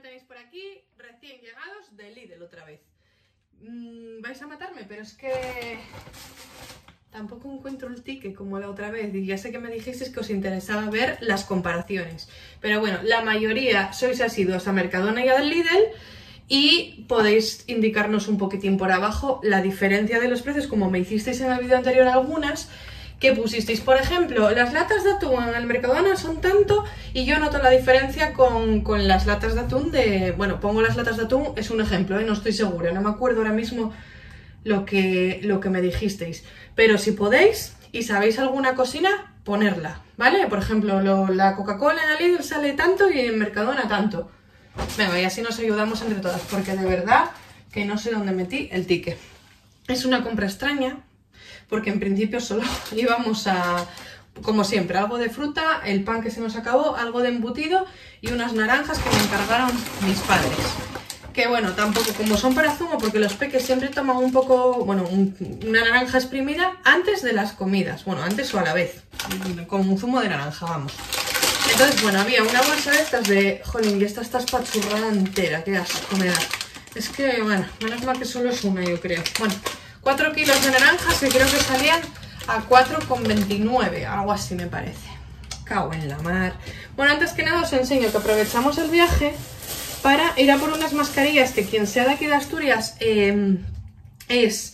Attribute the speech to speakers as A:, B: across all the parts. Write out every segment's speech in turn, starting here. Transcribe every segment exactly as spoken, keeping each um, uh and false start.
A: tenéis por aquí, recién llegados de Lidl otra vez. Mm, vais a matarme, pero es que tampoco encuentro el ticket como la otra vez. Y ya sé que me dijisteis que os interesaba ver las comparaciones. Pero bueno, la mayoría sois asiduos a Mercadona y a Lidl y podéis indicarnos un poquitín por abajo la diferencia de los precios, como me hicisteis en el vídeo anterior algunas, que pusisteis, por ejemplo, las latas de atún en el Mercadona son tanto y yo noto la diferencia con, con las latas de atún de... Bueno, pongo las latas de atún, es un ejemplo, ¿eh? No estoy segura, no me acuerdo ahora mismo lo que, lo que me dijisteis. Pero si podéis y sabéis alguna cocina, ponerla, ¿vale? Por ejemplo, lo, la Coca-Cola en el Lidl sale tanto y en Mercadona tanto. Venga, y así nos ayudamos entre todas, porque de verdad que no sé dónde metí el ticket. Es una compra extraña, porque en principio solo íbamos a, como siempre, algo de fruta, el pan que se nos acabó, algo de embutido y unas naranjas que me encargaron mis padres. Que bueno, tampoco, como son para zumo, porque los peques siempre toman un poco, bueno, un, una naranja exprimida antes de las comidas. Bueno, antes o a la vez, con un zumo de naranja, vamos. Entonces, bueno, había una bolsa de estas de... Jolín, y esta está espachurrada entera, qué asco me da. Es que, bueno, menos mal que solo es una, yo creo. Bueno, cuatro kilos de naranjas que creo que salían a cuatro con veintinueve, algo así me parece. Cago en la mar. Bueno, antes que nada os enseño que aprovechamos el viaje para ir a por unas mascarillas que quien sea de aquí de Asturias eh, es...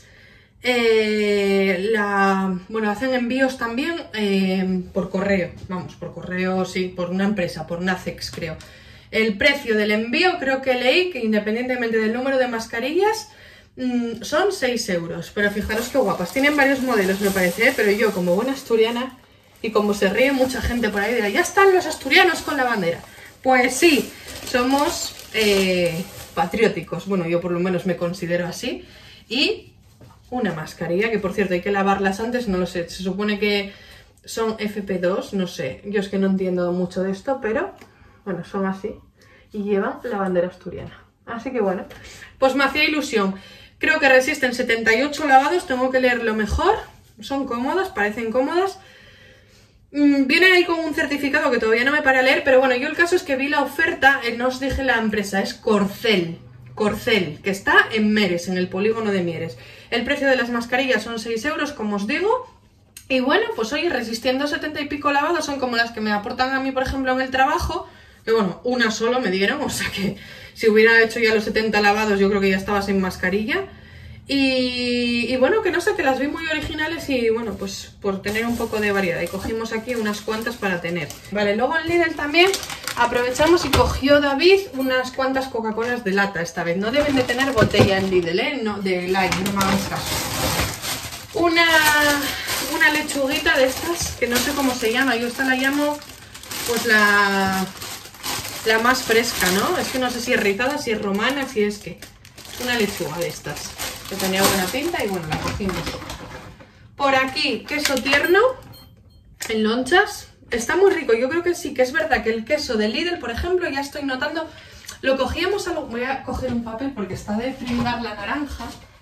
A: Eh, la, bueno, hacen envíos también eh, por correo, vamos, por correo, sí, por una empresa, por Nacex creo. El precio del envío creo que leí que independientemente del número de mascarillas mmm, son seis euros, pero fijaros qué guapas, tienen varios modelos me parece, ¿eh? Pero yo como buena asturiana y como se ríe mucha gente por ahí dirá, ya están los asturianos con la bandera. Pues sí, somos eh, patrióticos, bueno, yo por lo menos me considero así. Y una mascarilla, que por cierto hay que lavarlas antes, no lo sé, se supone que son F P dos, no sé, yo es que no entiendo mucho de esto, pero bueno, son así y llevan la bandera asturiana, así que bueno, pues me hacía ilusión. Creo que resisten setenta y ocho lavados, tengo que leerlo mejor, son cómodas, parecen cómodas. Mm, viene ahí con un certificado que todavía no me para leer, pero bueno, yo el caso es que vi la oferta, eh, no os dije la empresa, es Corcel. Corcel, que está en Meres, en el polígono de Mieres. El precio de las mascarillas son seis euros, como os digo. Y bueno, pues oye, resistiendo setenta y pico lavados, son como las que me aportan a mí, por ejemplo, en el trabajo. Que bueno, una solo me dieron, o sea que si hubiera hecho ya los setenta lavados, yo creo que ya estaba sin mascarilla. Y, y bueno, que no sé, que las vi muy originales y bueno, pues por tener un poco de variedad. Y cogimos aquí unas cuantas para tener. Vale, luego en Lidl también aprovechamos y cogió David unas cuantas Coca-Colas de lata esta vez. No deben de tener botella en Lidl, ¿eh? No, de Lime, no me hagáis caso. Una, una lechuguita de estas, que no sé cómo se llama. Yo esta la llamo, pues la, la más fresca, ¿no? Es que no sé si es rizada, si es romana, si es que... Una lechuga de estas, que tenía buena pinta y bueno, la cogimos. Por aquí, queso tierno en lonchas. Está muy rico, yo creo que sí, que es verdad que el queso de Lidl, por ejemplo, ya estoy notando... Lo cogíamos a lo... Voy a coger un papel porque está de pringar la naranja.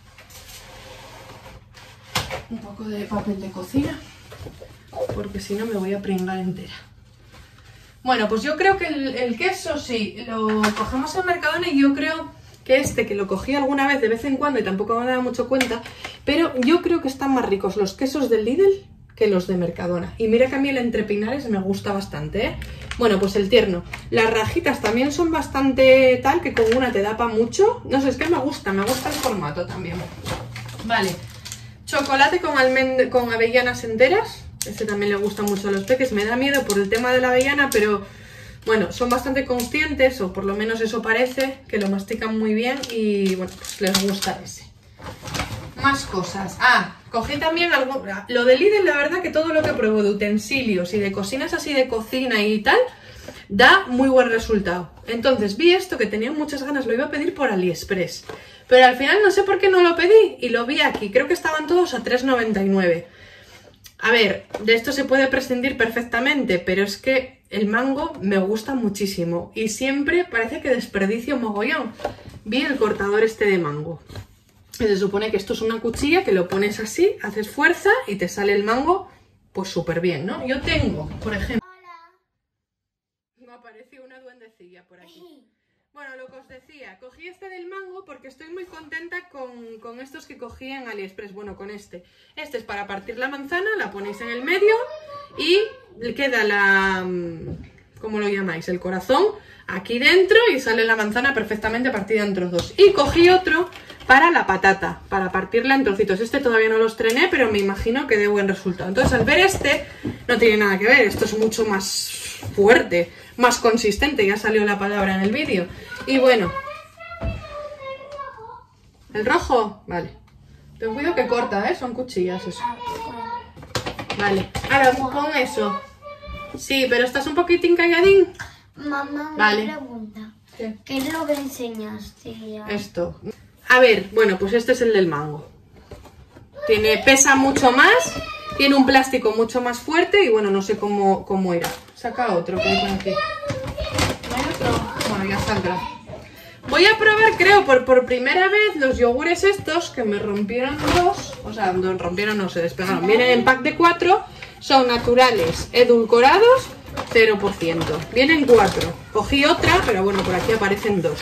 A: Un poco de papel de cocina, porque si no me voy a pringar entera. Bueno, pues yo creo que el, el queso sí, lo cogemos en Mercadona y yo creo... que este, que lo cogí alguna vez de vez en cuando y tampoco me daba mucho cuenta, pero yo creo que están más ricos los quesos del Lidl que los de Mercadona. Y mira que a mí el entrepinares me gusta bastante, ¿eh? Bueno, pues el tierno. Las rajitas también son bastante tal, que con una te da para mucho. No sé, es que me gusta, me gusta el formato también. Vale. Chocolate con, almend con avellanas enteras. Este también le gusta mucho a los peques. Me da miedo por el tema de la avellana, pero... Bueno, son bastante conscientes, o por lo menos eso parece, que lo mastican muy bien y bueno, pues les gusta ese. Más cosas. Ah, cogí también algo... Lo de Lidl, la verdad que todo lo que pruebo de utensilios y de cocinas así de cocina y tal, da muy buen resultado. Entonces vi esto que tenía muchas ganas, lo iba a pedir por AliExpress. Pero al final no sé por qué no lo pedí y lo vi aquí. Creo que estaban todos a tres noventa y nueve. A ver, de esto se puede prescindir perfectamente, pero es que el mango me gusta muchísimo y siempre parece que desperdicio mogollón. Vi el cortador este de mango. Y se supone que esto es una cuchilla que lo pones así, haces fuerza y te sale el mango pues súper bien, ¿no? Yo tengo, por ejemplo...
B: Hola.
A: Me apareció una duendecilla por aquí. Bueno, lo que os decía, cogí este del mango porque estoy muy contenta con, con estos que cogí en AliExpress. Bueno, con este. Este es para partir la manzana, la ponéis en el medio y le queda la... ¿cómo lo llamáis? El corazón aquí dentro y sale la manzana perfectamente partida en trozos. Y cogí otro para la patata, para partirla en trocitos. Este todavía no lo estrené, pero me imagino que dé buen resultado. Entonces, al ver este, no tiene nada que ver. Esto es mucho más fuerte, más consistente. Ya salió la palabra en el vídeo. Y bueno, ¿el rojo? Vale. Ten cuidado que corta, ¿eh? Son cuchillas eso. Vale, ahora pon eso. Sí, pero estás un poquitín calladín.
B: Mamá,
A: vale.
B: Una pregunta.
A: ¿Qué?
B: ¿Qué es lo que enseñaste ya?
A: Esto. A ver, bueno, pues este es el del mango. Tiene, pesa mucho más, tiene un plástico mucho más fuerte y bueno, no sé cómo, cómo irá. Saca otro que hay por aquí. ¿No hay otro? Bueno, ya saldrá. Voy a probar, creo, por, por primera vez los yogures estos que me rompieron dos. O sea, no rompieron, no se despegaron. Vienen en pack de cuatro. Son naturales, edulcorados, cero por ciento. Vienen cuatro. Cogí otra, pero bueno, por aquí aparecen dos.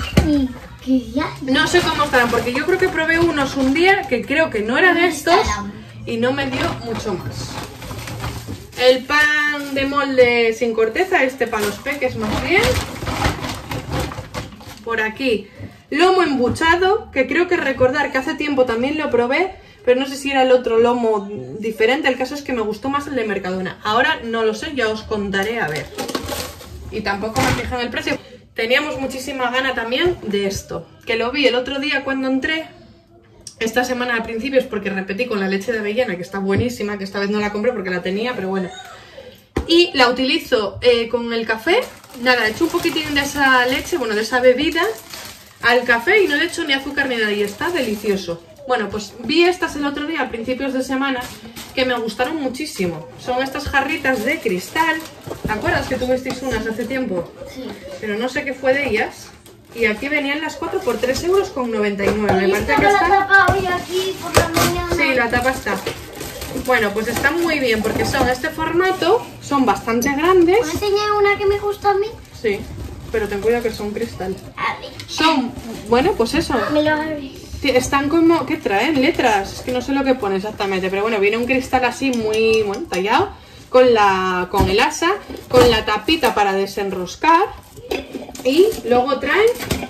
A: No sé cómo estarán, porque yo creo que probé unos un día que creo que no era de estos y no me dio mucho más. El pan de molde sin corteza, este para los peques más bien. Por aquí, lomo embuchado, que creo que recordar que hace tiempo también lo probé, pero no sé si era el otro lomo diferente. El caso es que me gustó más el de Mercadona. Ahora no lo sé, ya os contaré a ver. Y tampoco me fijé en el precio. Teníamos muchísima gana también de esto, que lo vi el otro día cuando entré. Esta semana a principios, porque repetí con la leche de avellana, que está buenísima, que esta vez no la compré porque la tenía, pero bueno. Y la utilizo eh, con el café. Nada, he hecho un poquitín de esa leche, bueno, de esa bebida al café y no le he hecho ni azúcar ni nada y está delicioso. Bueno, pues vi estas el otro día a principios de semana que me gustaron muchísimo. Son estas jarritas de cristal. ¿Te acuerdas que tuvisteis unas hace tiempo?
B: Sí.
A: Pero no sé qué fue de ellas. Y aquí venían las cuatro por tres euros con noventa y nueve. Me parece que
B: la
A: está...
B: tapa hoy aquí por la mañana.
A: Sí, la tapa está. Bueno, pues están muy bien porque son este formato, son bastante grandes.
B: ¿Me enseñé una que me gusta a mí?
A: Sí, pero ten cuidado que son cristal.
B: A ver.
A: Son, bueno, pues eso.
B: Me lo abre.
A: Están como, ¿qué traen? Letras, es que no sé lo que pone exactamente, pero bueno, viene un cristal así muy, bueno, tallado, con la, con el asa, con la tapita para desenroscar y luego traen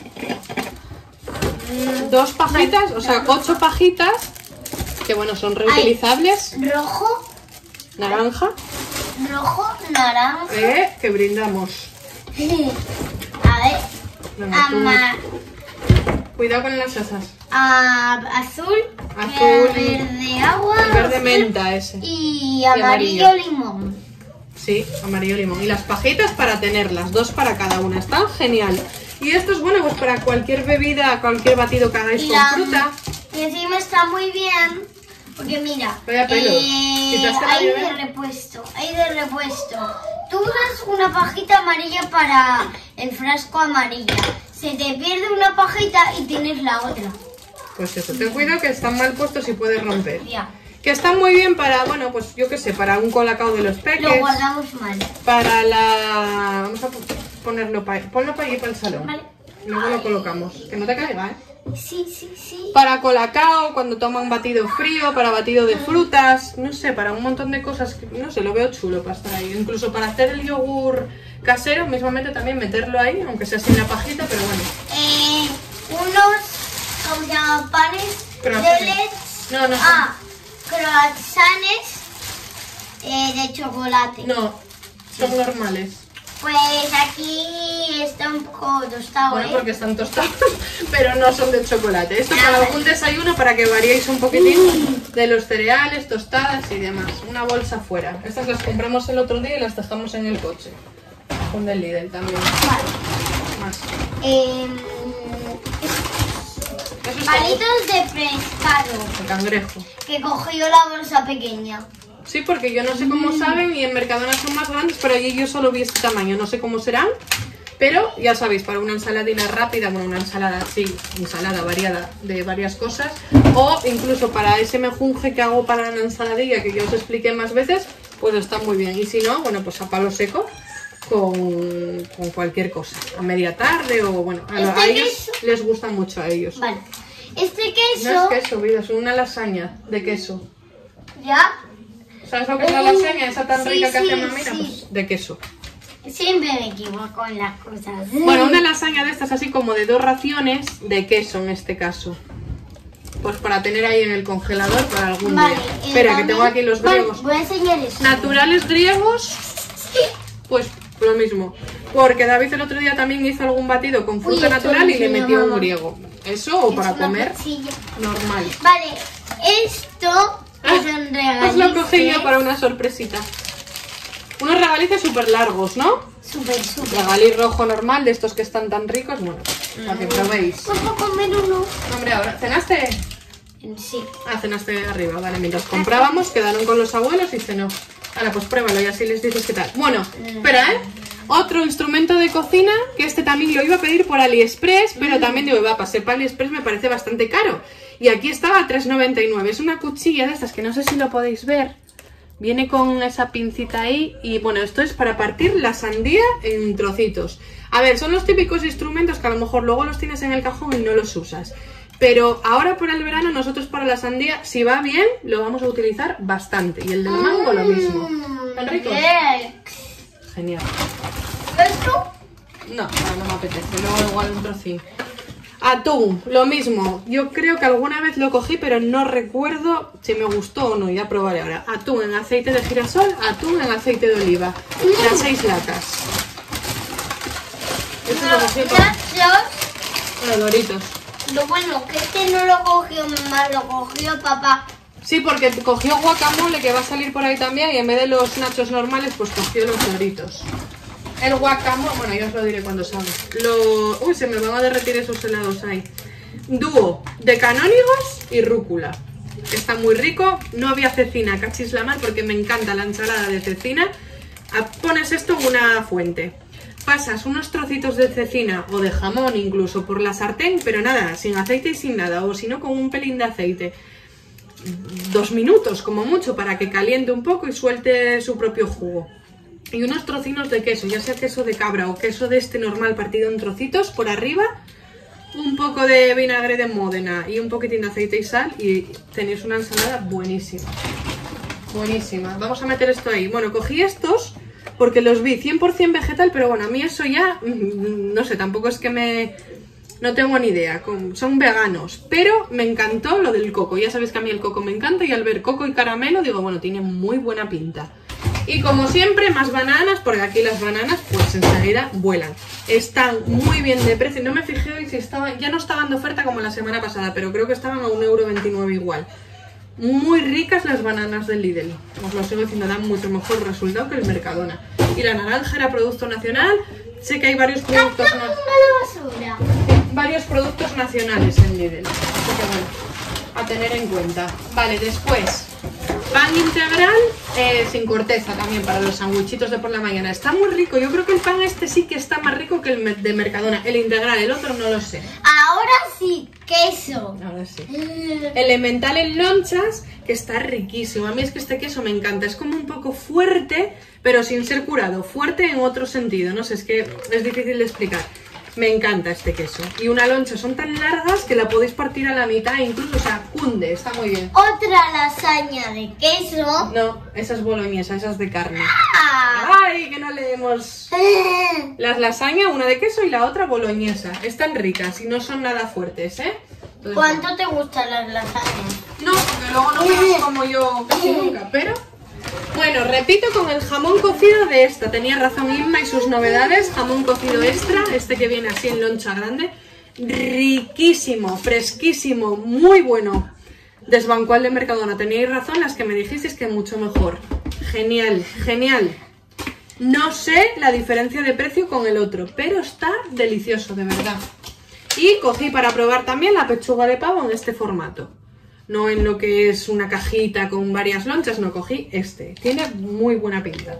A: dos pajitas, o sea, ocho pajitas, que bueno, son reutilizables.
B: Ay, rojo,
A: naranja,
B: rojo, naranja.
A: eh, que brindamos.
B: A ver,
A: Venga, tú.
B: ama,
A: Cuidado con las asas.
B: a, azul,
A: Azul,
B: verde agua,
A: verde menta ese.
B: y amarillo,
A: amarillo.
B: limón.
A: Sí, amarillo limón. Y las pajitas para tenerlas, dos para cada una. Está genial. Y esto es bueno pues para cualquier bebida, cualquier batido que hagáis
B: Y
A: con
B: la-
A: fruta.
B: Y encima está muy bien, porque mira,
A: Vaya pelos.
B: eh,
A: ¿Quitaste la
B: hay de
A: llave?
B: repuesto, hay de repuesto. Tú das una pajita amarilla para el frasco amarilla. Se te pierde una pajita y tienes la otra.
A: Pues eso, ten cuidado que están mal puestos y puedes romper.
B: Ya.
A: Que están muy bien para, bueno, pues yo qué sé, para un colacao de los peques.
B: Lo guardamos mal.
A: Para la... Vamos a ponerlo para... Ponlo para allí, para el salón.
B: Vale.
A: Luego lo colocamos. Que no te caiga, ¿eh?
B: Sí, sí, sí.
A: Para colacao, cuando toman batido frío, para batido de frutas, no sé, para un montón de cosas, que, no sé, lo veo chulo para estar ahí. Incluso para hacer el yogur casero, mismamente también meterlo ahí, aunque sea sin la pajita, pero bueno.
B: Eh, unos, ¿cómo se llaman? Panes
A: Croissants.
B: de leche.
A: No, no,
B: Ah, croissants eh, de chocolate.
A: no, son normales.
B: Pues aquí está un poco tostado,
A: Bueno,
B: ¿eh?
A: porque están tostados, pero no son de chocolate. Esto
B: Ah,
A: para
B: vale.
A: algún desayuno, para que variéis un poquitín de los cereales, tostadas y demás. Una bolsa fuera. Estas las compramos el otro día y las dejamos en el coche. Con del Lidl también.
B: Vale.
A: Más.
B: Eh,
A: Eso es
B: palitos de pescado
A: el cangrejo.
B: que cogió la bolsa pequeña.
A: Sí, porque yo no sé cómo saben y en Mercadona son más grandes, pero allí yo solo vi este tamaño. No sé cómo serán, pero ya sabéis, para una ensaladina rápida, bueno, una ensalada, sí, ensalada variada de varias cosas, o incluso para ese mejunje que hago para una ensaladilla que yo os expliqué más veces, pues está muy bien. Y si no, bueno, pues a palo seco, con, con cualquier cosa, a media tarde o bueno, a,
B: ¿Este
A: a ellos
B: queso?
A: les gusta mucho a ellos.
B: Vale. Este queso...
A: No es queso, vida, es una lasaña de queso.
B: ¿Ya?
A: ¿Sabes lo que es la lasaña? Esa tan
B: Sí,
A: rica que
B: sí,
A: hace mamita,
B: sí.
A: pues de queso.
B: Siempre me equivoco en las cosas.
A: Bueno, una lasaña de estas así como de dos raciones de queso en este caso. Pues para tener ahí en el congelador para algún
B: Vale,
A: día.
B: eh,
A: Espera, que
B: también-
A: tengo aquí los
B: Vale,
A: griegos.
B: voy a enseñar eso.
A: Naturales griegos, pues lo mismo. Porque David el otro día también hizo algún batido con fruta
B: Uy, esto
A: natural
B: lo
A: y le
B: enseñó
A: metió un
B: mamá.
A: griego. Eso o
B: Es
A: para
B: una
A: comer,
B: cuchilla.
A: normal.
B: Vale, esto es un
A: Pues lo cogí yo
B: regaliz.
A: para una sorpresita. Unos regalices súper largos, ¿no?
B: Súper, súper.
A: Regaliz rojo normal, de estos que están tan ricos. Bueno, para que probéis.
B: ¿Puedo comer uno?
A: Hombre, ahora, ¿cenaste?
B: Sí.
A: Ah, cenaste arriba, vale. Mientras comprábamos, quedaron con los abuelos y cenó. Ahora, pues pruébalo y así les dices qué tal. Bueno, espera, ¿eh? Otro instrumento de cocina, que este también lo iba a pedir por AliExpress, pero también digo, va, para ser para AliExpress me parece bastante caro. Y aquí estaba a tres noventa y nueve. Es una cuchilla de estas que no sé si lo podéis ver. Viene con esa pincita ahí y bueno, esto es para partir la sandía en trocitos. A ver, son los típicos instrumentos que a lo mejor luego los tienes en el cajón y no los usas. Pero ahora por el verano nosotros para la sandía, si va bien, lo vamos a utilizar bastante. Y el del mango lo mismo. ¿Están ricos? Genial.
B: ¿Esto?
A: No, no, no me apetece. Luego igual un trocín. Atún, lo mismo. Yo creo que alguna vez lo cogí, pero no recuerdo si me gustó o no. Ya probaré ahora. Atún en aceite de girasol, atún en aceite de oliva. Las seis latas. Esto es lo que siempre-
B: Nachos.
A: Bueno, Doritos.
B: Lo bueno que este no lo cogió mamá, lo cogió papá.
A: Sí, porque cogió guacamole que va a salir por ahí también y en vez de los nachos normales, pues cogió los Doritos. El guacamole, bueno, ya os lo diré cuando salga. Lo... Uy, se me van a derretir esos helados ahí. Dúo de canónigos y rúcula. Está muy rico. No había cecina, cachis la mar, porque me encanta la ensalada de cecina. Ah, pones esto en una fuente. Pasas unos trocitos de cecina o de jamón incluso por la sartén, pero nada, sin aceite y sin nada, o si no con un pelín de aceite. Dos minutos como mucho para que caliente un poco y suelte su propio jugo. Y unos trocinos de queso, ya sea queso de cabra o queso de este normal partido en trocitos por arriba. Un poco de vinagre de Módena y un poquitín de aceite y sal y tenéis una ensalada buenísima. Buenísima. Vamos a meter esto ahí. Bueno, cogí estos porque los vi cien por cien vegetal, pero bueno, a mí eso ya, no sé, tampoco es que me... No tengo ni idea, son veganos, pero me encantó lo del coco. Ya sabéis que a mí el coco me encanta y al ver coco y caramelo digo, bueno, tiene muy buena pinta. Y como siempre, más bananas, porque aquí las bananas pues enseguida vuelan. Están muy bien de precio, no me fijé hoy si estaban, ya no estaban de oferta como la semana pasada, pero creo que estaban a un euro veintinueve igual. Muy ricas las bananas del Lidl, os lo sigo diciendo, dan mucho mejor resultado que el Mercadona. Y la naranja era producto nacional, sé que hay varios productos, na
B: la basura.
A: varios productos nacionales en Lidl, así que bueno, a tener en cuenta. Vale, después, pan integral eh, sin corteza también para los sandwichitos de por la mañana. Está muy rico, yo creo que el pan este sí que está más rico que el de Mercadona. El integral, el otro no lo sé.
B: Ahora sí, queso.
A: Ahora sí. Elemental en lonchas, que está riquísimo. A mí es que este queso me encanta. Es como un poco fuerte, pero sin ser curado. Fuerte en otro sentido. No sé, es que es difícil de explicar. Me encanta este queso. Y una loncha son tan largas que la podéis partir a la mitad, incluso, o sea, cunde. Está muy bien.
B: Otra lasaña de queso.
A: No, esa es boloñesa, esa es de carne.
B: Ah.
A: ¡Ay, que no leemos! Las lasañas, una de queso y la otra boloñesa. Están ricas y no son nada fuertes, ¿eh? Entonces,
B: ¿Cuánto te gustan las lasañas?
A: no, porque luego no comes como yo casi nunca, pero... Bueno, repito con el jamón cocido de esta. Tenía razón Inma y sus novedades. Jamón cocido extra, este que viene así en loncha grande. Riquísimo, fresquísimo, muy bueno. Desbancual de Mercadona. Teníais razón las que me dijisteis que mucho mejor. Genial, genial. No sé la diferencia de precio con el otro, pero está delicioso, de verdad. Y cogí para probar también la pechuga de pavo en este formato. No en lo que es una cajita con varias lonchas, no, cogí este. Tiene muy buena pinta.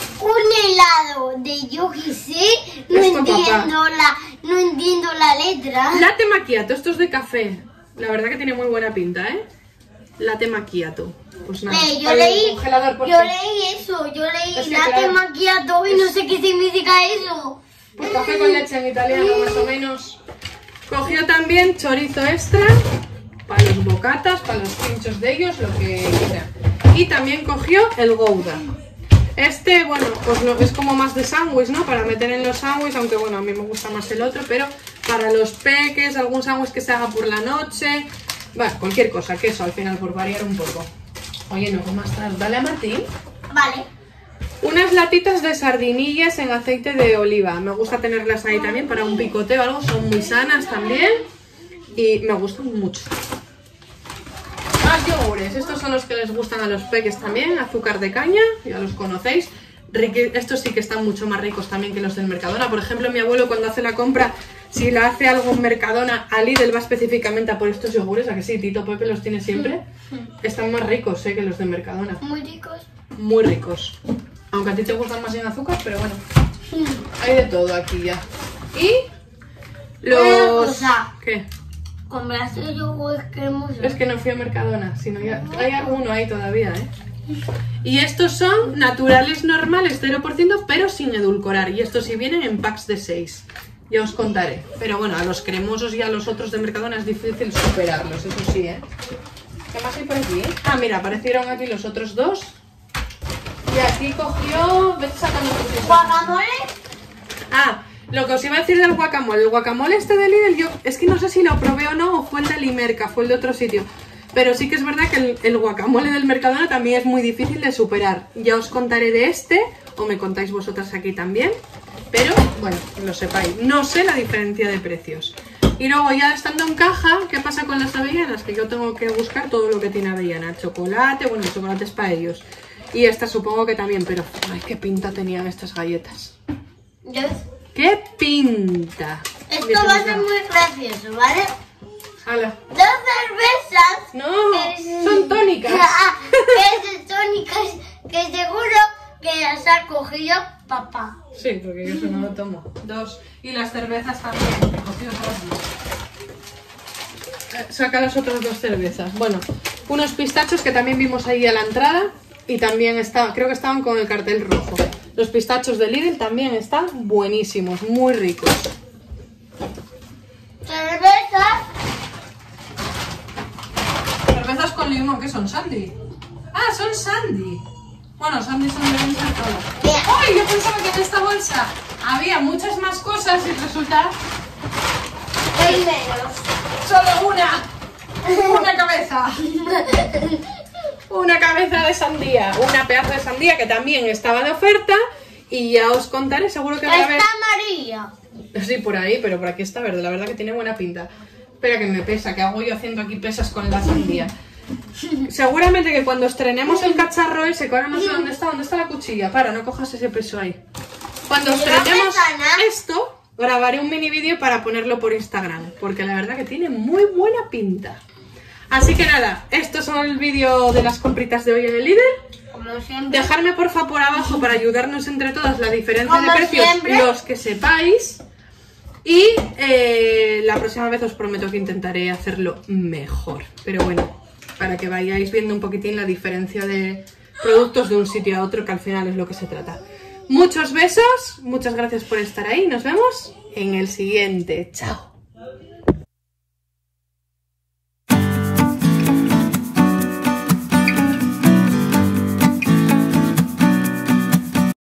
B: Un helado de yo qué sé, no
A: Esto,
B: entiendo la, no entiendo la letra.
A: Latte macchiato, esto es de café. La verdad que tiene muy buena pinta, ¿eh? latte macchiato. Pues nada,
B: Eh, yo
A: hay un
B: leí,
A: congelador por
B: yo
A: fin.
B: leí eso, yo leí
A: Es que
B: latte
A: claro,
B: macchiato y no sé qué significa eso.
A: Pues café con leche en italiano, más o menos. Cogió también chorizo extra para los bocatas, para los pinchos de ellos, lo que quieran. Y también cogió el Gouda. Este, bueno, pues lo, es como más de sándwich, ¿no? Para meter en los sándwiches, aunque bueno, a mí me gusta más el otro, pero para los peques, algún sándwich que se haga por la noche, bueno, cualquier cosa, queso al final, por variar un poco. Oye, no comas más, dale a Martín.
B: Vale.
A: Unas latitas de sardinillas en aceite de oliva. Me gusta tenerlas ahí también para un picoteo o algo. Son muy sanas también. Y me gustan mucho. Más yogures. Estos son los que les gustan a los peques también. Azúcar de caña. Ya los conocéis. Riqui... Estos sí que están mucho más ricos también que los del Mercadona. Por ejemplo, mi abuelo cuando hace la compra, si la hace algo en Mercadona, a Lidl va específicamente a por estos yogures. ¿A que sí? Tito Pepe los tiene siempre. Están más ricos, ¿eh? Que los de Mercadona.
B: Muy ricos.
A: Muy ricos. Aunque a ti te gustan más sin azúcar, pero bueno. Hay de todo aquí ya. Y los...
B: Una cosa.
A: ¿Qué?
B: Compraste yogur cremoso.
A: Es que no fui a Mercadona, sino ya... Hay alguno ahí todavía, ¿eh? Y estos son naturales normales, cero por ciento, pero sin edulcorar. Y estos sí vienen en packs de seis. Ya os contaré. Pero bueno, a los cremosos y a los otros de Mercadona es difícil superarlos, eso sí, ¿eh? ¿Qué más hay por aquí? Ah, mira, aparecieron aquí los otros dos. Y aquí cogió... Vete sacando tus...
B: ¿Guacamole?
A: Ah, lo que os iba a decir del guacamole. El guacamole este de Lidl, yo... Es que no sé si lo probé o no, o fue el de Limerca, fue el de otro sitio. Pero sí que es verdad que el, el guacamole del Mercadona también es muy difícil de superar. Ya os contaré de este, o me contáis vosotras aquí también. Pero, bueno, lo sepáis. No sé la diferencia de precios. Y luego ya estando en caja, ¿qué pasa con las avellanas? Que yo tengo que buscar todo lo que tiene avellana. Chocolate, bueno, el chocolate es para ellos. Y esta supongo que también, pero... ¡Ay, qué pinta tenían estas galletas!
B: Yes.
A: ¡Qué pinta!
B: Esto va a ser muy gracioso, ¿vale?
A: ¡Hala!
B: Dos cervezas.
A: ¡No!
B: que-
A: ¡Son tónicas!
B: Ah, que son tónicas que seguro que las ha cogido papá.
A: Sí, porque yo eso no lo tomo. Dos. Y las cervezas también, que cogió dos. Eh, Saca las otras dos cervezas. Bueno, unos pistachos que también vimos ahí a la entrada. Y también está, creo que estaban con el cartel rojo. Los pistachos de Lidl también están buenísimos, muy ricos.
B: Cervezas.
A: Cervezas con limón, ¿qué son? ¿Sandy? Ah, son Sandy. Bueno, Sandy son de ser todas.
B: Bien.
A: ¡Ay! Yo pensaba que en esta bolsa había muchas más cosas y resulta
B: Hay menos.
A: solo una. Una cabeza. Una cabeza de sandía. Una pedazo de sandía que también estaba de oferta. Y ya os contaré, seguro que voy a ver.
B: Está amarilla.
A: Sí, por ahí, pero por aquí está verde. La verdad que tiene buena pinta. Espera que me pesa, que hago yo haciendo aquí pesas con la sandía. Seguramente que cuando estrenemos el cacharro ese, que ahora no sé dónde está, ¿dónde está la cuchilla? Para, no cojas ese peso ahí. Cuando
B: ¿Y no
A: estrenemos
B: pesa nada?
A: esto, grabaré un mini vídeo para ponerlo por Instagram, porque la verdad que tiene muy buena pinta. Así que nada, estos son el vídeo de las compritas de hoy en el Lidl.
B: Como siempre.
A: Dejarme porfa por abajo para ayudarnos entre todas la diferencia
B: Como
A: de precios,
B: siempre.
A: los que sepáis. Y eh, la próxima vez os prometo que intentaré hacerlo mejor. Pero bueno, para que vayáis viendo un poquitín la diferencia de productos de un sitio a otro, que al final es lo que se trata. Muchos besos, muchas gracias por estar ahí. Nos vemos en el siguiente. Chao.